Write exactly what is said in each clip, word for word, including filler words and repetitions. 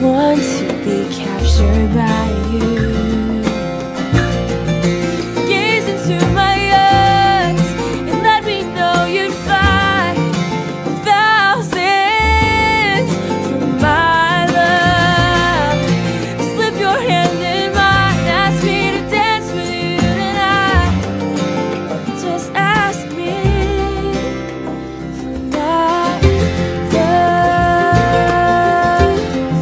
want to be captured by you. Gaze into my eyes and let me know you'd find thousands for my love. Slip your hand in mine, ask me to dance with you tonight. Just ask me for my love.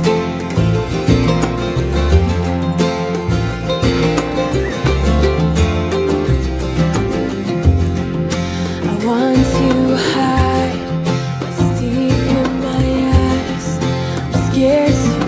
I want to hide what's deep in my eyes. I'm scared to